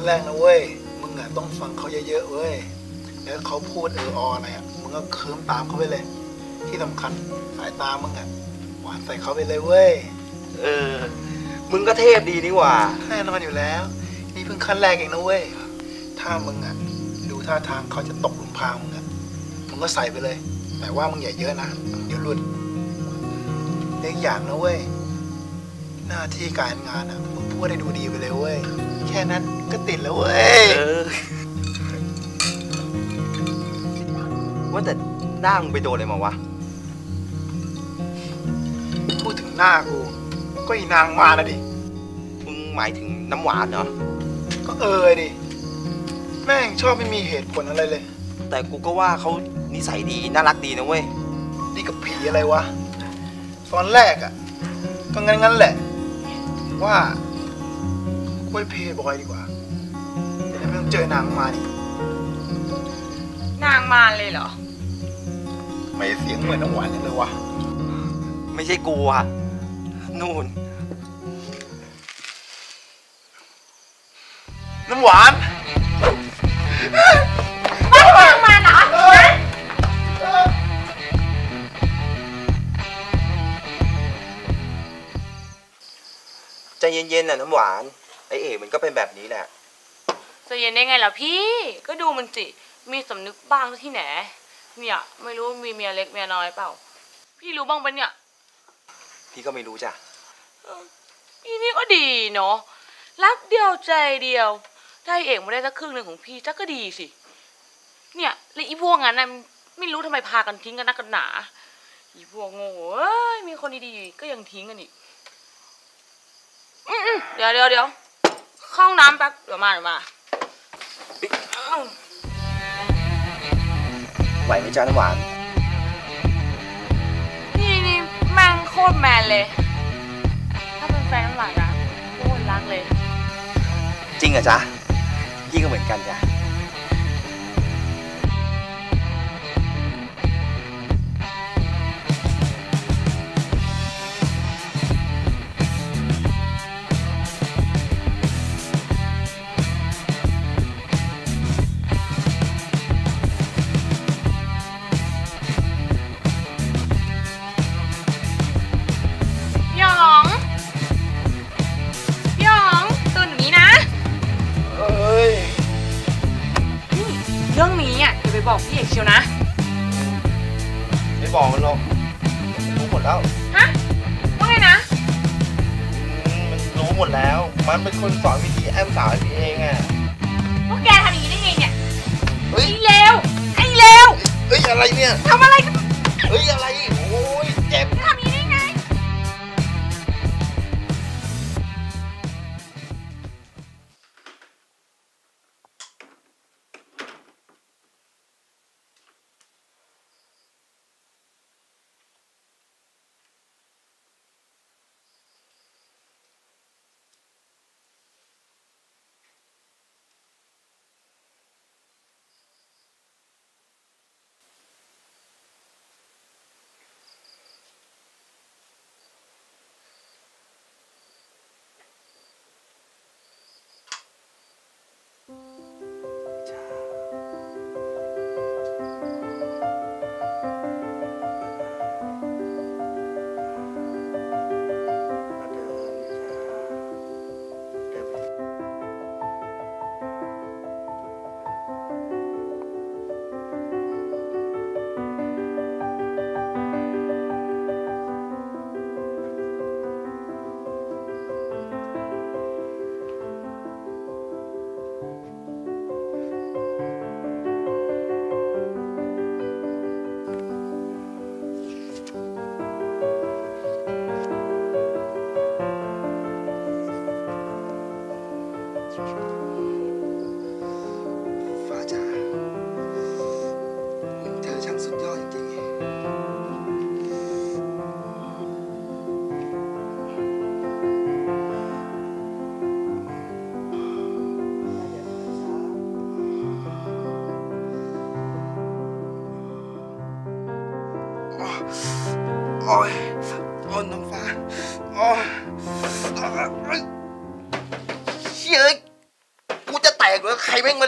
แรกนะเว้ยมึงอ่ะต้องฟังเขาเยอะๆเว้ยแล้วเขาพูดอะไรอ่ะมึงก็เคิมตามเขาไปเลยที่สำคัญสายตามึงอ่ะหวานใส่เขาไปเลยเว้ยมึงก็เทพดีนี่หว่าแน่นอนอยู่แล้วนี่เพิ่งขั้นแรกเองนะเว้ยถ้ามึงอ่ะดูท่าทางเขาจะตกหลุมพรางมึงอ่ะมึงก็ใส่ไปเลยแต่ว่ามึงอย่าเยอะนะเดี๋ยวหลุดเล็กอย่างนะเว้ยหน้าที่การงานอ่ะมึงพูดให้ดูดีไปเลยเว้ยแค่นั้นก็ติดแล้วเว้ยว่าแต่หน้ามึงไปโดนอะไรมาวะพูดถึงหน้ากูก็อีนางมานะดิมึงหมายถึงน้ำหวานเหรอก็ดิแม่งชอบไม่มีเหตุผลอะไรเลยแต่กูก็ว่าเขานิสัยดีน่ารักดีนะเว้ยนี่กับผีอะไรวะตอนแรกอ่ะก็งั้นแหละว่ากูไปเพย์บอยดีกว่าจะได้ไม่ต้องเจอนางมาดินางมาเลยเหรอไม่เสียงเหมือนน้ำหวานจังเลยวะไม่ใช่กูอะนู่นน้ำหวานนางมาเหรอใจเย็นๆน่ะน้ำหวานไอเอกมันก็เป็นแบบนี้แหละจะเย็นได้ไงล่ะพี่ก็ดูมันสิมีสำนึกบ้างที่ไหนเนี่ยไม่รู้มีเมียเล็กเมียน้อยเปล่าพี่รู้บ้างปะเนี่ยพี่ก็ไม่รู้จ้ะพี่นี่ก็ดีเนาะรักเดียวใจเดียวได้เอกมาได้สักครึ่งหนึ่งของพี่จักก็ดีสิเนี่ยแล้วอีพวกนั้นน่ะไม่รู้ทำไมพากันทิ้งกันนักกันหนาอีพวกโง่เอ้ยมีคนดีๆก็ยังทิ้งกันอีกเดี๋ยวเข้าห้องน้ำแป๊บเดี๋ยวมาไหวไหมจ้าน้ำหวานนี่แม่งโคตรแมนเลยถ้าเป็นแฟนน้ำหวานนะโคตรรักเลยจริงเหรอจ๊ะพี่ก็เหมือนกันจ้ะเรื่องนี้อ่ะอย่าไปบอกพี่เอกเชียวนะไม่บอกมันหรอกรู้หมดแล้วฮะว่าไงนะมันรู้หมดแล้วมันเป็นคนสอนวิธีแอมสาวพี่เองอ่ะพวกแกทำอย่างนี้ได้ไงเนี่ยเฮ้ยไอ้เลวเฮ้ยอะไรเนี่ยทำอะไรกันเฮ้ยอะไรโอ้ยเจ็บทำอย่างนี้ได้ไง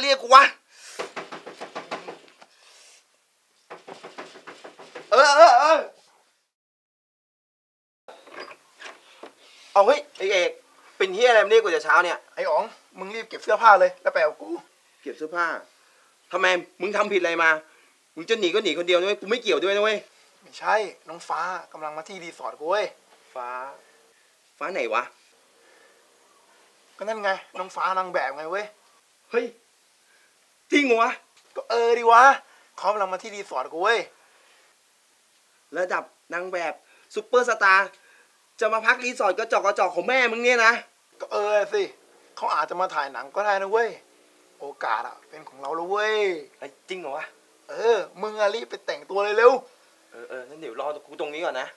รียกกูวะเออเอาเฮ้ยไอเอกเป็นเฮียอะไรมาเรียกกูแต่เช้าเนี่ยไอ้อ๋องมึงรีบเก็บเสื้อผ้าเลยแล้วไปเอากูเก็บเสื้อผ้าทำไมมึงทำผิดอะไรมามึงจะหนีก็หนีคนเดียวนะเว้ยกูไม่เกี่ยวด้วยนะเว้ยไม่ใช่น้องฟ้ากำลังมาที่รีสอร์ทกูเว้ยฟ้าไหนวะก็นั่นไงน้องฟ้านางแบบไงเว้ยเฮ้ยจริงวะก็ดิวะเขากำลังมาที่รีสอร์ทกูเว้ยระดับนางแบบซุปเปอร์สตาร์จะมาพักรีสอร์ทกระจอกของแม่มึงเนี่ยนะก็สิเขาอาจจะมาถ่ายหนังก็ได้นะเว้ยโอกาสอะเป็นของเราแล้วเว้ยจริงเหรอวะมึงอะรีบไปแต่งตัวเลยเร็วงั้นเดี๋ยวรอกูตรงนี้ก่อนนะ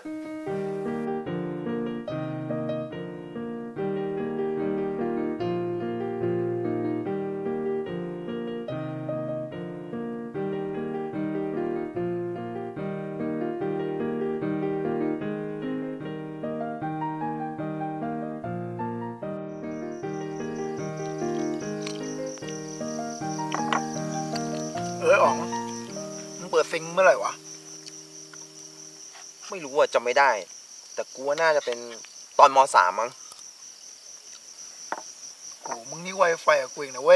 อ๋องมึงเปิดซิงเมื่อไหร่วะไม่รู้อ่ะจำไม่ได้ แต่กูว่าน่าจะเป็นตอนม.3 มั้งโหมึงนี่ไวไฟกับกูอีกนะเว้ย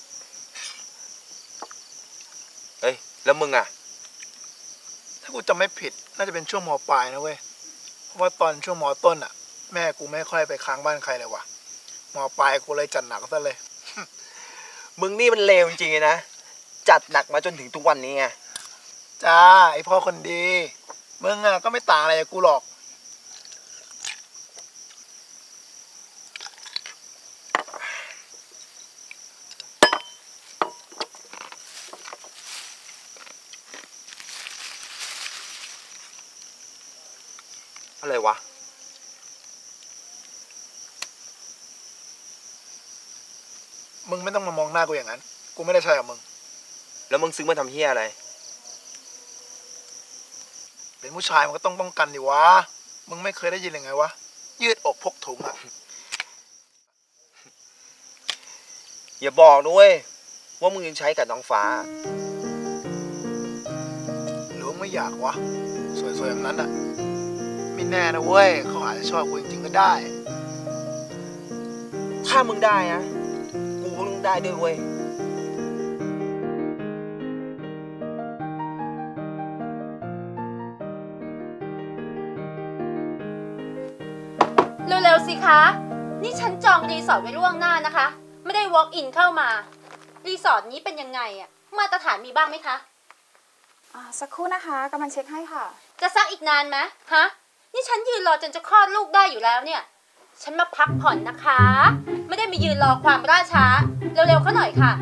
เฮ้ยแล้วมึงอ่ะถ้ากูจำไม่ผิดน่าจะเป็นช่วงม.ปลายนะเว้ยเพราะว่าตอนช่วงม.ต้นอะแม่กูไม่ค่อยไปค้างบ้านใครเลยว่ะม.ปลายกูเลยจัดหนักซะเลยมึงนี่มันเลวจริงๆนะจัดหนักมาจนถึงทุกวันนี้ไงจ้าไอพ่อคนดีมึงอะก็ไม่ต่างอะไรกับกูหรอกอะไรวะมึงไม่ต้องมามองหน้ากูอย่างนั้น กูไม่ได้ใช่กับมึงแล้วมึงซื้อมาทำเฮียอะไรเป็นผู้ชายมันก็ต้องป้องกันดิวะ มึงไม่เคยได้ยินยังไงวะ ยืดอกพกถุงอะอย่าบอกนะเว้ยว่ามึงยังใช้กับน้องฟ้าหรือว่าไม่อยากวะ สวยๆแบบนั้นอะไม่แน่นะเว้ยเขาอาจจะชอบกูจริงๆก็ได้ถ้ามึงได้นะกูก็ต้องได้ด้วยเว้ยเร็วๆสิคะ นี่ฉันจองรีสอร์ทไว้ล่วงหน้านะคะ ไม่ได้ walk in เข้ามา รีสอร์ทนี้เป็นยังไงอะมาตรฐานมีบ้างไหมคะสักครู่นะคะกำลังเช็คให้ค่ะจะซักอีกนานไหมฮะ นี่ฉันยืนรอจนจะคลอดลูกได้อยู่แล้วเนี่ย ฉันมาพักผ่อนนะคะ ไม่ได้มายืนรอความล่าช้า เร็วๆเข้าหน่อยค่ะ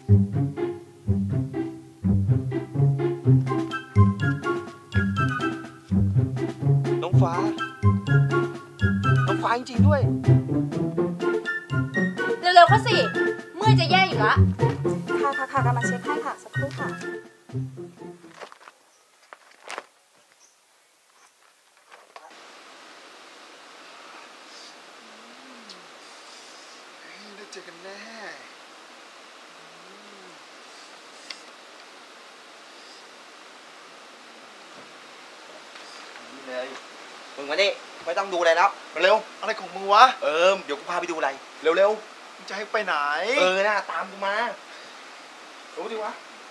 น้องฟ้าจริงๆด้วยเร็วๆเข้าสิ เมื่อยจะแย่อยู่ละค่ะกำลังเช็คให้ค่ะ สักครู่ค่ะได้เจอกันแน่นี่เลยมึงมานี่ไม่ต้องดูอะไรแล้วมาเร็วอะไรของมึงวะเดี๋ยวกูพาไปดูอะไรเร็วมึงจะให้ไปไหนน่ะตามกูมารู้ดิวะ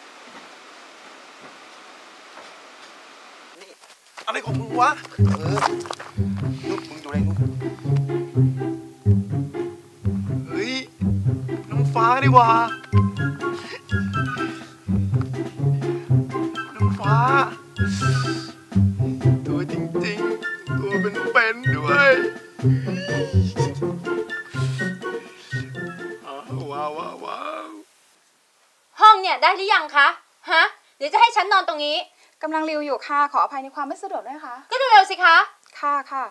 นี่อะไรของมึงวะลูกมึงดูอะไรลูกเฮ้ย น้องฟ้าดีกว่า น้องฟ้า ตัวจริงๆ ตัวเป็นๆด้วย ว้าวห้องเนี่ยได้หรือยังคะ ฮะ เดี๋ยวจะให้ฉันนอนตรงนี้กำลังรีวิวอยู่ค่ะ ขออภัยในความไม่สะดวกด้วยค่ะก็เร็วๆสิคะค่ะ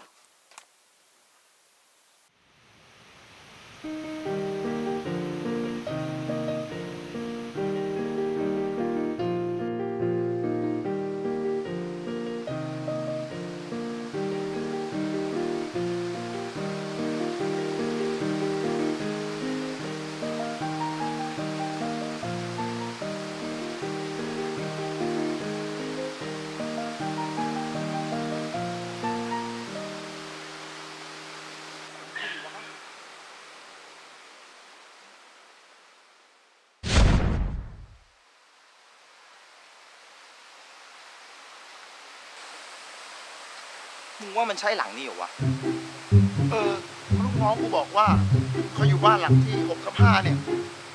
มึงว่ามันใช่หลังนี่เหรอวะลูกน้องกูบอกว่าเขาอยู่บ้านหลังที่6/5เนี่ย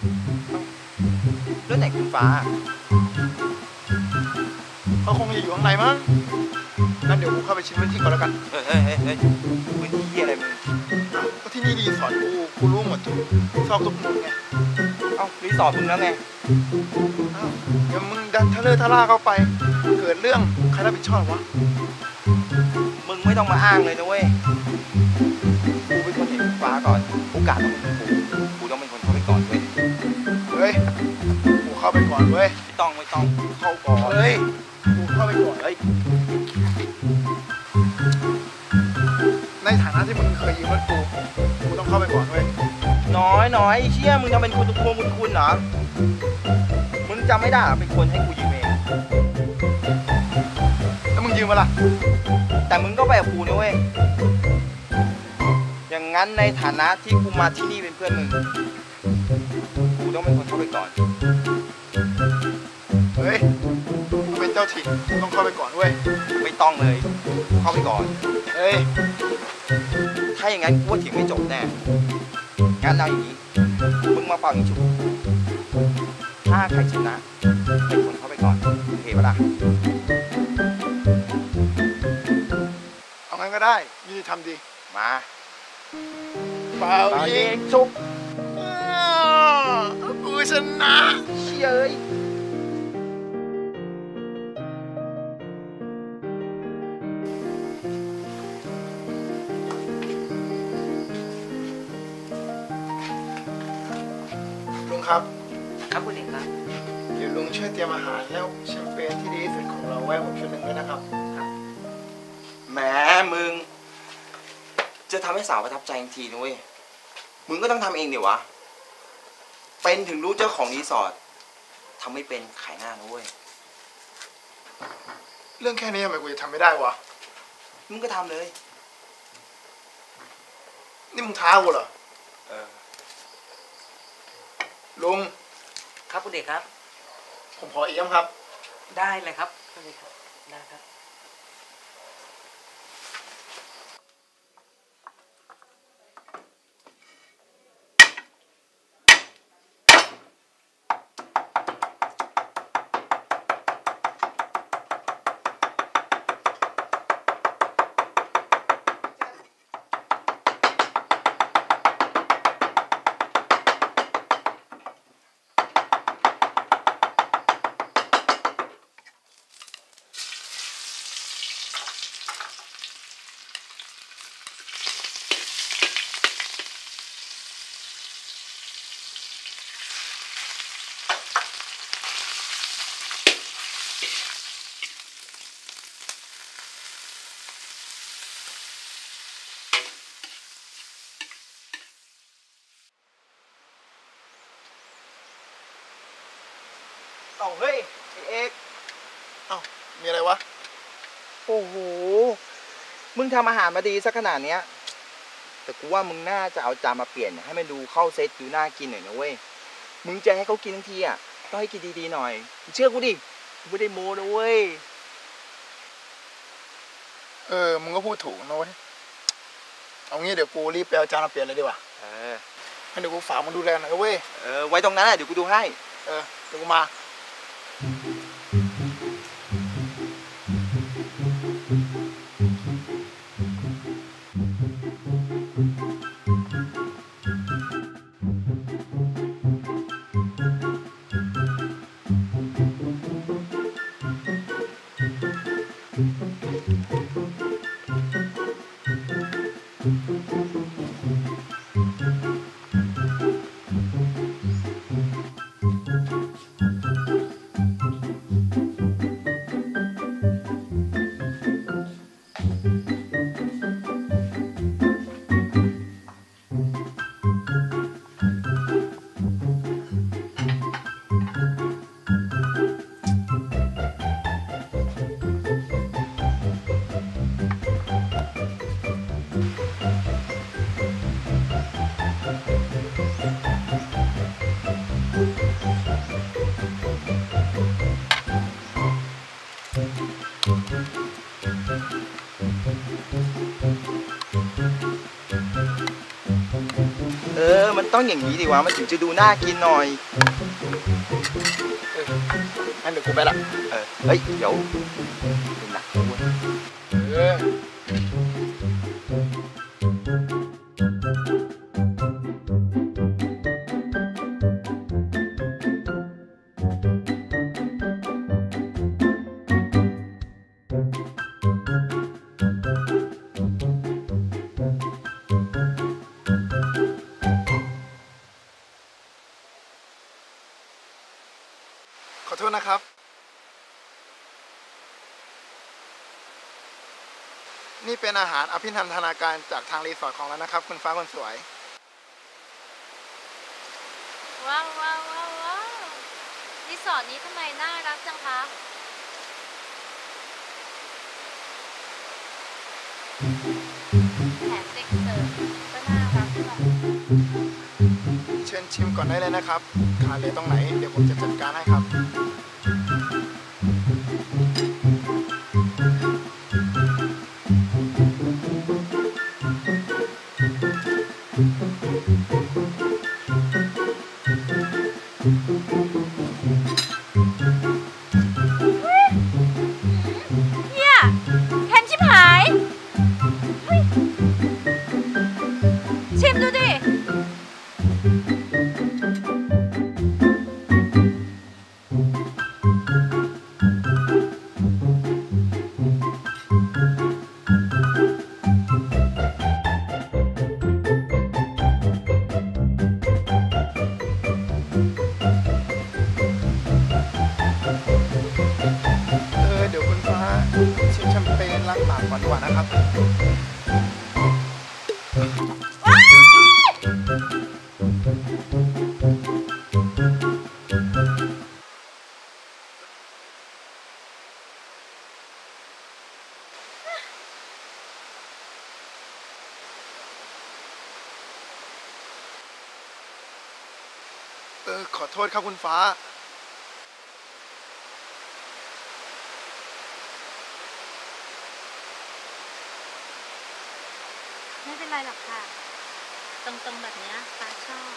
แล้วไหนคุณฟ้าเขาคงจะอยู่ข้างในมั้งงั้นเดี๋ยวกูเข้าไปชิมพื้นที่ก่อนแล้วกันเฮ้ยพื้นที่เหี้ยอะไรมึงก็ที่นี่รีสอร์ทกูรู้หมดทุกซอกทุกมุมไงเอ้ารีสอร์ทมึงแล้วไงอ้าวเดี๋ยวมึงดันทะเลทะล่าเข้าไป เกิดเรื่องใครรับผิดชอบวะมึงไม่ต้องมาอ้างเลยนะเว้ย กูเป็นคนเห็นคุณฟ้าก่อน โอกาสต้องเป็นกูต้องเป็นคนเข้าไปก่อนเว้ยเฮ้ยกูเข้าไปก่อนเว้ยไม่ต้องเข้าก่อนเฮ้ยกูเข้าไปก่อนเฮ้ยในฐานะที่มึงเคยยืมรถกูต้องเข้าไปก่อนเว้ยน้อยเชี่ยมึงจะเป็นคนตัวคุณเหรอ มึงจำไม่ได้เหรอเป็นคนให้กูยืมเองแล้วมึงยืมมาล่ะแต่มึงก็ไปกับกูนะเว้ย อย่างงั้นในฐานะที่กูมาที่นี่เป็นเพื่อนมึง กูต้องเป็นคนเข้าไปก่อนเฮ้ยกูเป็นเจ้าถิ่นกูต้องเข้าไปก่อนเว้ยไม่ต้องเลย เข้าไปก่อนเฮ้ยถ้าอย่างงั้นกูว่าเถียงไม่จบแน่ งั้นเอาอย่างนี้ มึงมาเป่ายิงฉุบถ้าใครชนะเป็นคนเข้าไปก่อนโอเคปะล่ะเอางั้นก็ได้ยุติธรรมดีมาเปล่าเป่ายิยิงงฉุบกูชนะเชี่ยเอ้ยลุงครับครับคุณเอกครับเดี๋ยวลุงช่วยเตรียมอาหารแล้วแชมเปญที่ดีที่สุดของเราไว้ผมชุดหนึ่งด้วยนะครับแหมมึง จะทำให้สาวประทับใจทันทีนะเว้ย มึงก็ต้องทำเองเดี๋ยววะ เป็นถึงรู้เจ้าของรีสอร์ททำไม่เป็นขายหน้านะเว้ยเรื่องแค่นี้ทำไมกูจะทำไม่ได้วะมึงก็ทำเลยนี่มึงท้ากูเหรอเออลุงครับคุณเอกครับผมขอเอี่ยมครับได้เลยครับคุณเอกครับได้ครับเอาเฮ้ยไอ้เอกเอ้า มีอะไรวะโอ้โห มึงทำอาหารมาดีสักขนาดเนี้ย แต่กูว่ามึงน่าจะเอาจานมาเปลี่ยนให้มันดูเข้าเซตดูน่ากินหน่อยนะเว้ย มึงจะให้เขากินทั้งทีอ่ะต้องให้กินดีๆหน่อย เชื่อกูดิ กูไม่ได้โม้นะเว้ยมึงก็พูดถูกนะเว้ย เอางี้เดี๋ยวกูรีบไปเอาจานมาเปลี่ยนเลยดีกว่าเออให้เดี๋ยวกูฝากมันดูแลหน่อยนะเว้ยไว้ตรงนั้นแหละเดี๋ยวกูดูให้เดี๋ยวกูมามันต้องอย่างนี้ดิวะมันถึงจะดูน่ากินหน่อยงั้นเดี๋ยวกูไปละเฮ้ยเดี๋ยวเป็นหนักด้วยเออ ขอโทษนะครับ นี่เป็นอาหารอภินันทนาการจากทางรีสอร์ทของเรานะครับ คุณฟ้าคนสวยว้าวว้าวว้าวว้าวรีสอร์ทนี้ทำไมน่ารักจังคะแถมเด็กเสิร์ฟก็น่ารักด้วยเชิญชิมก่อนได้เลยนะครับขาดเหลือตรงไหน เดี๋ยวผมจะจัดการให้ครับเนี่ยเค็มชิบหายเฮ้ยชิมดูดิเดี๋ยวคุณฟ้าชิมแชมเปญล้างปากก่อนดีกว่านะครับ ขอโทษครับคุณฟ้าไม่เป็นไรหรอกค่ะ ตรงๆแบบเนี้ยฟ้าชอบ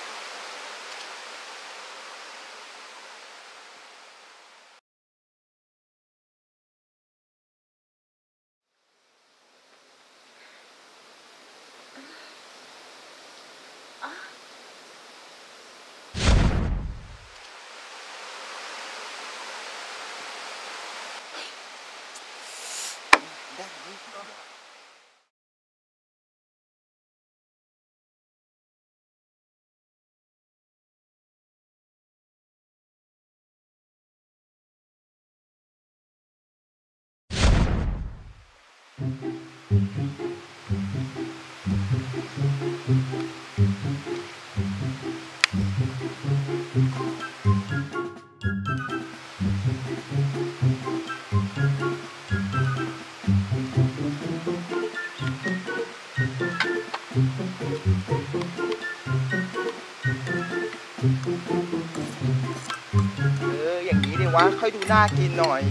อย่างนี้ดิวะค่อยดูน่ากินหน่อย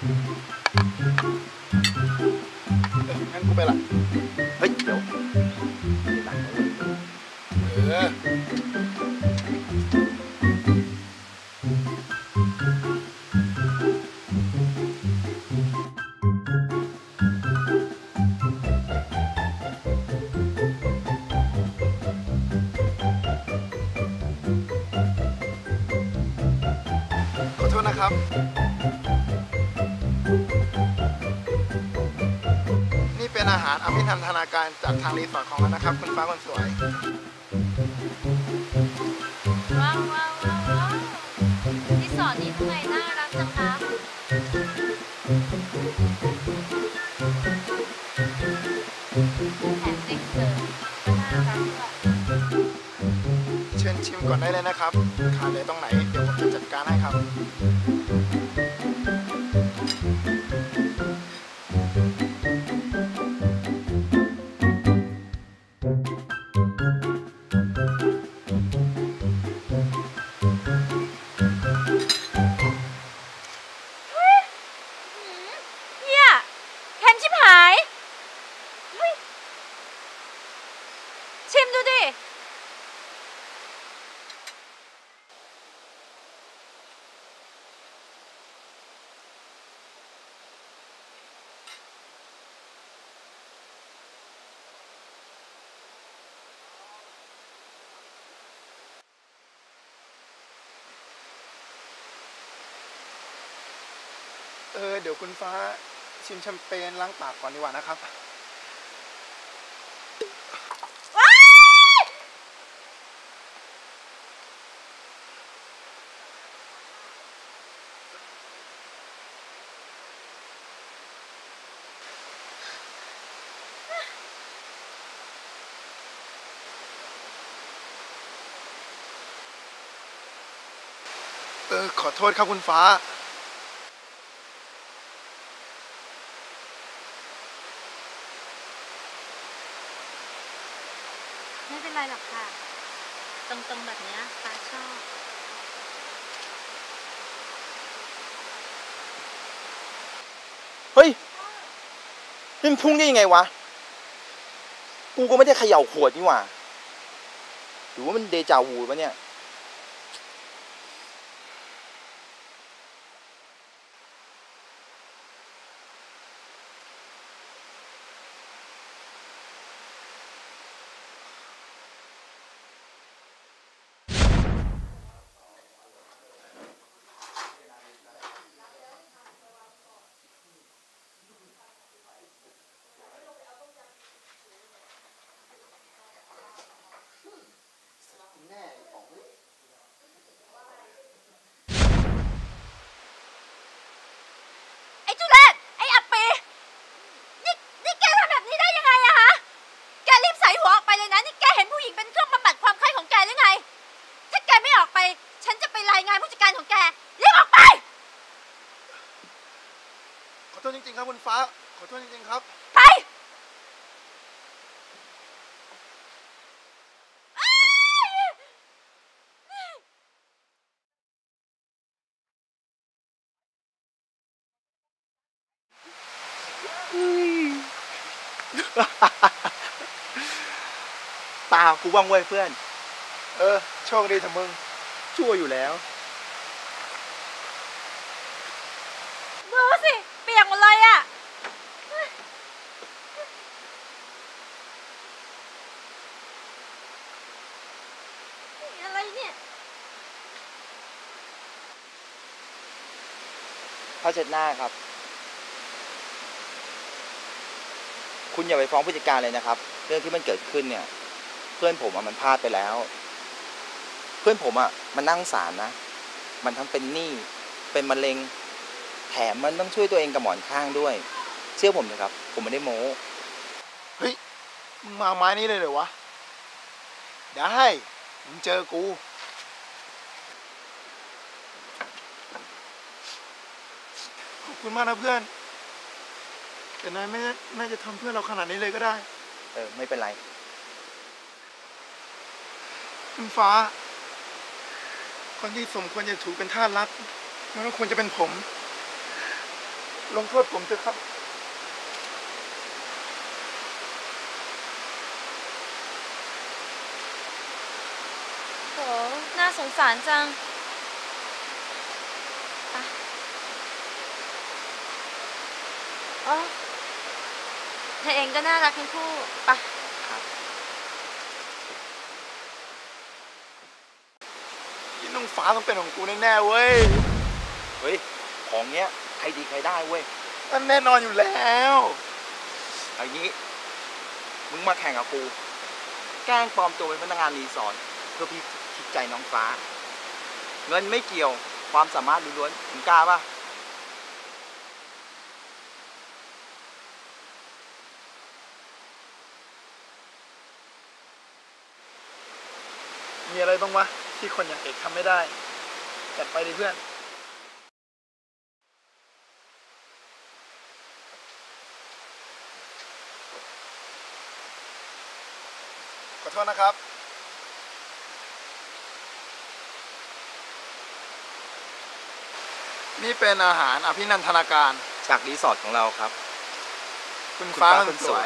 งั้นกูไปละเฮ้ยเดี๋ยวหนักด้วยขอโทษนะครับ นี่เป็นอาหารอภินันทนาการจากทางรีสอร์ทของเรานะครับ คุณฟ้าคนสวยว้าวว้าวว้าวว้าวรีสอร์ทนี้ทำไมน่ารักจังคะแถมเด็กเสิร์ฟก็น่ารักด้วยเชิญชิมก่อนได้เลยนะครับขาดเหลือตรงไหน เดี๋ยวผมจะจัดการให้ครับเนี่ยเค็มชิบหายเฮ้ยชิมดูดิเดี๋ยวคุณฟ้าชิมแชมเปญล้างปากก่อนดีกว่านะครับ ขอโทษครับคุณฟ้าไม่เป็นไรหรอกค่ะ ตรงๆแบบเนี้ยฟ้าชอบเฮ้ยนี่มันพุ่งได้ยังไงวะ กูก็ไม่ได้เขย่าขวดนี่หว่า หรือว่ามันเดจาวูปะเนี่ยไอ้จุเรศไอ้อัปปีนี่แกทำแบบนี้ได้ยังไงอะฮะ แกรีบใส่หัวออกไปเลยนะ นี่แกเห็นผู้หญิงเป็นเครื่องบำบัดความใคร่ของแกหรือไง ถ้าแกไม่ออกไป ฉันจะไปรายงานผู้จัดการของแก รีบออกไปขอโทษจริงๆครับคุณฟ้า ขอโทษจริงๆครับไปตากูบ้างเว้ยเพื่อนโชคดีเถอะมึงชั่วอยู่แล้วดูสิ เปียกหมดเลยอะอะไรเนี่ยผ้าเช็ดหน้าครับ คุณอย่าไปฟ้องผู้จัดการเลยนะครับ เรื่องที่มันเกิดขึ้นเนี่ย เพื่อนผมมันพลาดไปแล้ว เพื่อนผมมันนั่าสงสารนะ มันทั้งเป็นหนี้ เป็นมะเร็ง แถมมันต้องช่วยตัวเองกับหมอนข้างด้วย เชื่อผมเถอะครับ ผมไม่ได้โม้เฮ้ย มึงมาไม้นี้เลยเหรอวะ ได้ มึงเจอกู ขอบคุณมากนะเพื่อน แต่นายไม่น่าจะทำเพื่อนเราขนาดนี้เลยก็ได้ไม่เป็นไรคุณฟ้า คนที่สมควรจะถูกเป็นทาสรักมันก็ควรจะเป็นผม ลงโทษผมเถอะครับโห น่าสงสารจังไปอ๋อเธอเองก็น่ารักทั้งคู่ไปที่น้องฟ้าต้องเป็นของกูแน่ๆเว้ยเฮ้ย ของเนี้ยใครดีใครได้เว้ยนั่นแน่นอนอยู่แล้วเอางี้ มึงมาแข่งกับกู แกล้งปลอมตัวเป็นพนักงานรีสอร์ทเพื่อพิชิตใจน้องฟ้า เงินไม่เกี่ยว ความสามารถล้วนๆมึงกล้าปะมีอะไรบ้างวะที่คนอย่างเอกทำไม่ได้ จัดไปดิเพื่อน ขอโทษนะครับ นี่เป็นอาหารอภินันทนาการจากรีสอร์ทของเราครับคุณคุณฟ้าฟ้าคคน นสสววย ย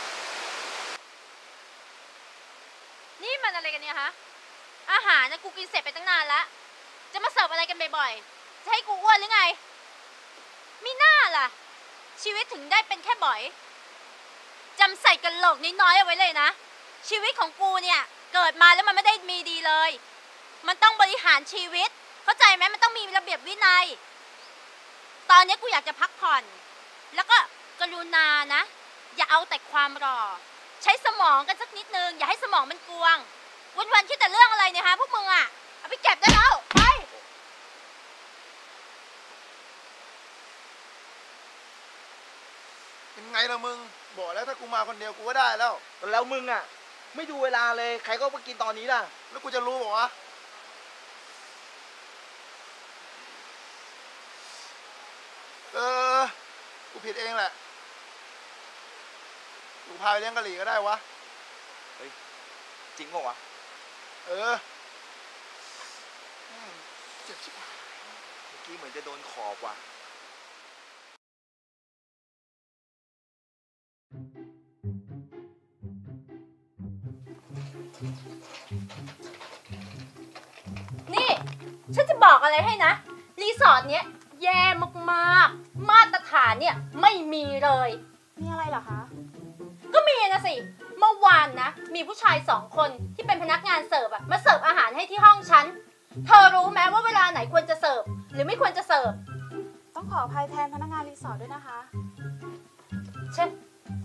นี่มันอะไรกันเนี่ยฮะ อาหารนะกูกินเสร็จไปตั้งนานแล้ว จะมาเสิร์ฟอะไรกันบ่อยๆ จะให้กูอ้วนหรือไง มีหน้าล่ะ ชีวิตถึงได้เป็นแค่บ่อย จำใส่กระโหลกน้อยๆเอาไว้เลยนะ ชีวิตของกูเนี่ย เกิดมาแล้วมันไม่ได้มีดีเลย มันต้องบริหารชีวิต เข้าใจไหมมันต้องมีระเบียบวินัย ฉตอนนี้กูอยากจะพักผ่อน แล้วก็กรุณานะ อย่าเอาแต่ความรอ ใช้สมองกันสักนิดนึง อย่าให้สมองมันกวง วันๆคิดแต่เรื่องอะไรเนี่ยฮะพวกมึงอะเอาไปเก็บได้แล้ว ไปเป็นไงล่ะมึง บอกแล้วถ้ากูมาคนเดียวกูก็ได้แล้วแล้วมึงอ่ะ ไม่ดูเวลาเลย ใครก็มากินตอนนี้ล่ะแล้วกูจะรู้บอกวะกูผิดเองแหละ กูพาไปเลี้ยงกะหรี่ก็ได้วะจริงเปล่าวะเจ็บชิบหายเมื่อกี้เหมือนจะโดนขอบว่ะนี่ ฉันจะบอกอะไรให้นะ รีสอร์ทเนี้ยแย่มากๆ มาตรฐานเนี่ยไม่มีเลยมีอะไรเหรอคะก็มีนะสิ เมื่อวานนะ มีผู้ชาย2 คนที่เป็นพนักงานเสิร์ฟอะมาเสิร์ฟอาหารให้ที่ห้องฉัน เธอรู้ไหมว่าเวลาไหนควรจะเสิร์ฟหรือไม่ควรจะเสิร์ฟต้องขออภัยแทนพนักงานรีสอร์ทด้วยนะคะเช่น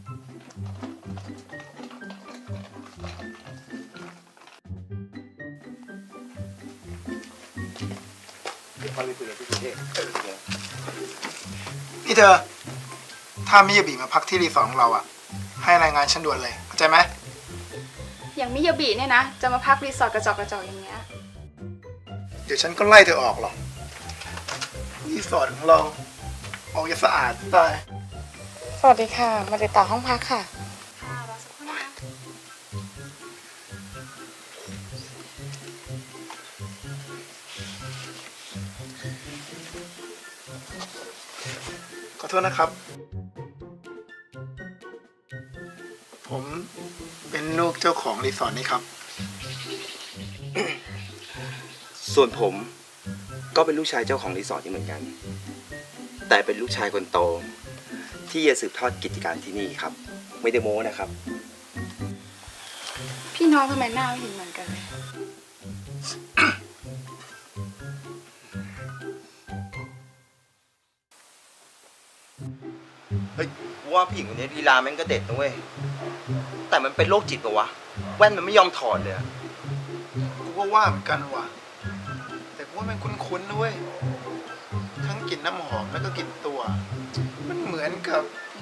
นี่เธอ ถ้ามิยาบิมาพักที่รีสอร์ทของเราอ่ะ ให้รายงานฉันด่วนเลย เข้าใจไหมอย่างมิยาบิเนี่ยนะ จะมาพักรีสอร์ทกระจอกอย่างเงี้ยเดี๋ยวฉันก็ไล่เธอออกหรอก รีสอร์ทของเรา ออกจะสะอาดตายสวัสดีค่ะ มาติดต่อห้องพักค่ะค่ะรอสักครู่นะคะขอโทษนะครับ ผมเป็นลูกเจ้าของรีสอร์ทนี้ครับส่วนผมก็เป็นลูกชายเจ้าของรีสอร์ทนี้เหมือนกัน แต่เป็นลูกชายคนโต ที่จะสืบทอดกิจการที่นี่ครับ ไม่ได้โม้นะครับพี่น้องทำไมหน้าไม่เห็นเหมือนกันเลยเฮ้ยกูว่าผู้หญิงคนนี้ลีลาแม่งก็เด็ดนะเว้ย แต่มันเป็นโรคจิตปะวะ แว่นมันไม่ยอมถอดเลยอะกูก็ว่าเหมือนกันว่ะ แต่กูว่ามันคุ้นๆนะเว้ย ทั้งกลิ่นน้ำหอมแล้วก็กลิ่นตัว มันเหมือนกับ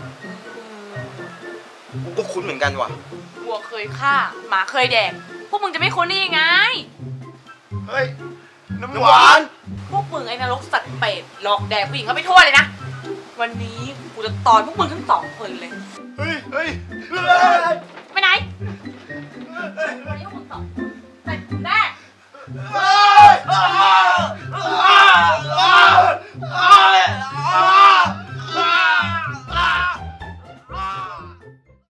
กูก็คุ้นเหมือนกันว่ะวัวเคยฆ่า หมาเคยแดก พวกมึงจะไม่คุ้นได้ยังไงเฮ้ย น้ำน้ำหหวาวาน นพวกมึงไอ้นรกสัตว์เปรตหลอกแดกผู้หญิงเขาไปทั่วเลยนะ วันนี้กูจะตอนพวกมึงทั้ง2 คนเลยเฮ้ย เฮ้ยไปไหนวันนี้พวกมึง2 คนไปแน่เฮ้